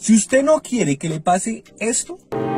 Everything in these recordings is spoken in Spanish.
Si usted no quiere que le pase esto,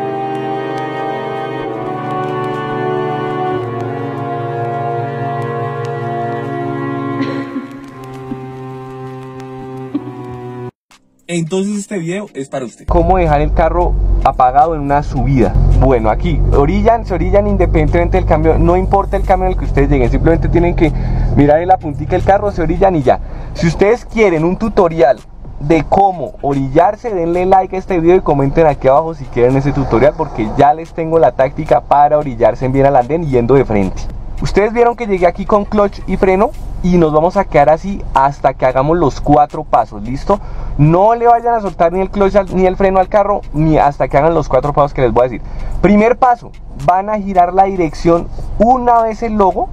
entonces este video es para usted. ¿Cómo dejar el carro apagado en una subida? Bueno, aquí se orillan independientemente del cambio, no importa el cambio en el que ustedes lleguen, simplemente tienen que mirar en la puntica del carro, se orillan y ya. Si ustedes quieren un tutorial de cómo orillarse, denle like a este video y comenten aquí abajo si quieren ese tutorial, porque ya les tengo la táctica para orillarse bien al andén yendo de frente. Ustedes vieron que llegué aquí con clutch y freno y nos vamos a quedar así hasta que hagamos los 4 pasos, ¿listo? No le vayan a soltar ni el clutch ni el freno al carro ni hasta que hagan los 4 pasos que les voy a decir. Primer paso, van a girar la dirección una vez el logo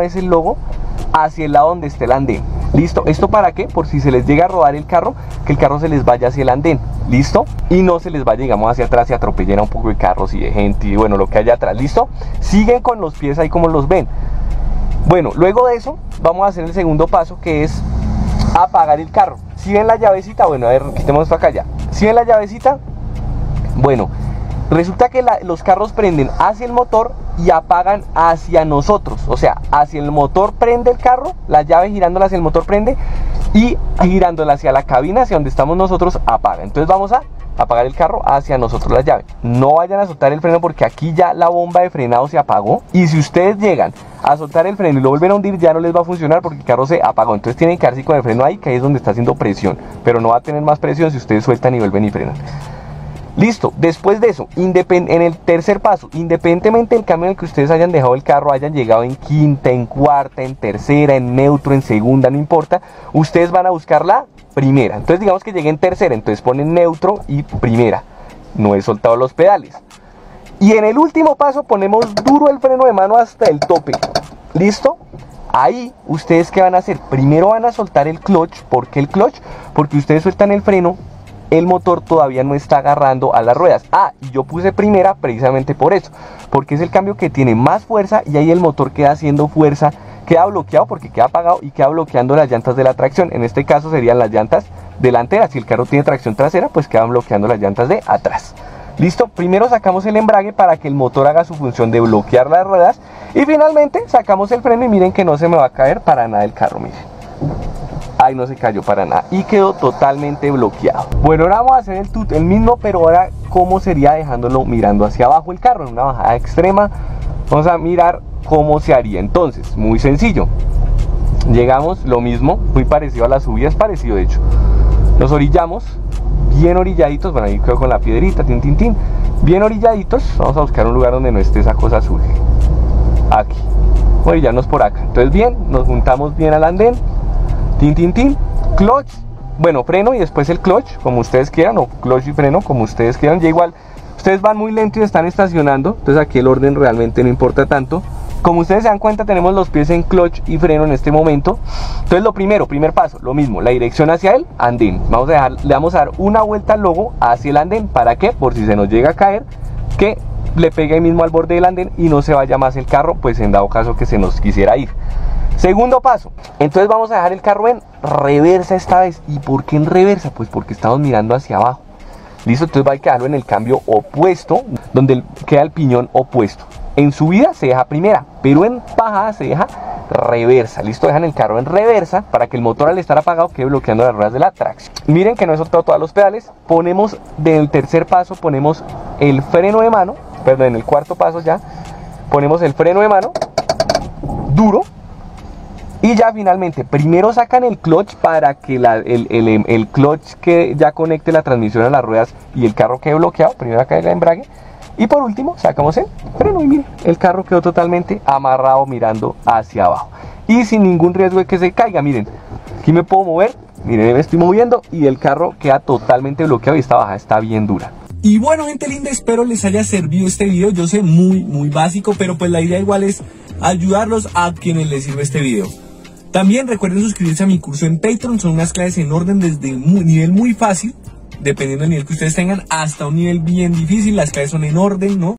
hacia el lado donde esté el andén. ¿Listo? ¿Esto para qué? Por si se les llega a rodar el carro, que el carro se les vaya hacia el andén. ¿Listo? Y no se les vaya, digamos, hacia atrás y atropellen a un poco de carros y de gente y bueno, lo que haya atrás. ¿Listo? Siguen con los pies ahí como los ven. Bueno, luego de eso vamos a hacer el segundo paso, que es apagar el carro. Si ven la llavecita, bueno, a ver, quitemos esto acá ya. Si ven la llavecita, bueno, resulta que los carros prenden hacia el motor y apagan hacia nosotros. O sea, hacia el motor prende el carro, la llave girándola hacia el motor prende, y girándola hacia la cabina, hacia donde estamos nosotros, apaga. Entonces vamos a apagar el carro hacia nosotros la llave. No vayan a soltar el freno porque aquí ya la bomba de frenado se apagó. Y si ustedes llegan a soltar el freno y lo vuelven a hundir, ya no les va a funcionar porque el carro se apagó. Entonces tienen que quedarse con el freno ahí, que ahí es donde está haciendo presión. Pero no va a tener más presión si ustedes sueltan y vuelven y frenan. Listo, después de eso, en el tercer paso, independientemente del cambio en el que ustedes hayan dejado el carro, hayan llegado en quinta, en cuarta, en tercera, en neutro, en segunda, no importa, ustedes van a buscar la primera. Entonces digamos que llegué en tercera, entonces ponen neutro y primera. No he soltado los pedales. Y en el último paso ponemos duro el freno de mano hasta el tope. ¿Listo? Ahí, ¿ustedes qué van a hacer? Primero van a soltar el clutch. ¿Por qué el clutch? Porque ustedes sueltan el freno, el motor todavía no está agarrando a las ruedas. Y yo puse primera precisamente por eso, porque es el cambio que tiene más fuerza y ahí el motor queda haciendo fuerza, queda bloqueado porque queda apagado y queda bloqueando las llantas de la tracción. En este caso serían las llantas delanteras. Si el carro tiene tracción trasera, pues quedan bloqueando las llantas de atrás. Listo, primero sacamos el embrague para que el motor haga su función de bloquear las ruedas y finalmente sacamos el freno y miren que no se me va a caer para nada el carro, miren. Ahí no se cayó para nada y quedó totalmente bloqueado. Bueno, ahora vamos a hacer el mismo, pero ahora cómo sería dejándolo mirando hacia abajo el carro en una bajada extrema. Vamos a mirar cómo se haría. Entonces, muy sencillo. Llegamos, lo mismo, muy parecido a la subida, es parecido de hecho. Nos orillamos, bien orilladitos, bueno ahí quedo con la piedrita, tin, tin, tin. Bien orilladitos, vamos a buscar un lugar donde no esté esa cosa azul. Aquí, orillarnos por acá. Entonces bien, nos juntamos bien al andén. Tin, tin, tin, clutch, bueno, freno y después el clutch, como ustedes quieran, o clutch y freno, como ustedes quieran. Ya igual, ustedes van muy lento y están estacionando, entonces aquí el orden realmente no importa tanto. Como ustedes se dan cuenta, tenemos los pies en clutch y freno en este momento. Entonces lo primero, primer paso, lo mismo, la dirección hacia el andén. Le vamos a dar una vuelta al logo hacia el andén. ¿Para qué? Por si se nos llega a caer, que le pegue ahí mismo al borde del andén y no se vaya más el carro, pues en dado caso que se nos quisiera ir. Segundo paso, entonces vamos a dejar el carro en reversa esta vez. ¿Y por qué en reversa? Pues porque estamos mirando hacia abajo. Listo, entonces va a quedarlo en el cambio opuesto, donde queda el piñón opuesto. En subida se deja primera, pero en bajada se deja reversa. Listo, dejan el carro en reversa para que el motor al estar apagado quede bloqueando las ruedas de la tracción. Miren que no he soltado todos los pedales. Ponemos, del tercer paso ponemos el freno de mano, perdón, en el cuarto paso ya ponemos el freno de mano duro. Y ya finalmente, primero sacan el clutch para que el clutch que ya conecte la transmisión a las ruedas y el carro quede bloqueado. Primero acá el embrague. Y por último, sacamos el freno y miren, el carro quedó totalmente amarrado mirando hacia abajo. Y sin ningún riesgo de que se caiga, miren, aquí me puedo mover, miren, me estoy moviendo y el carro queda totalmente bloqueado y esta bajada está bien dura. Y bueno, gente linda, espero les haya servido este video. Yo sé, muy básico, pero pues la idea igual es ayudarlos a quienes les sirve este video. También recuerden suscribirse a mi curso en Patreon. Son unas clases en orden desde un nivel muy fácil, dependiendo del nivel que ustedes tengan, hasta un nivel bien difícil. Las clases son en orden, ¿no?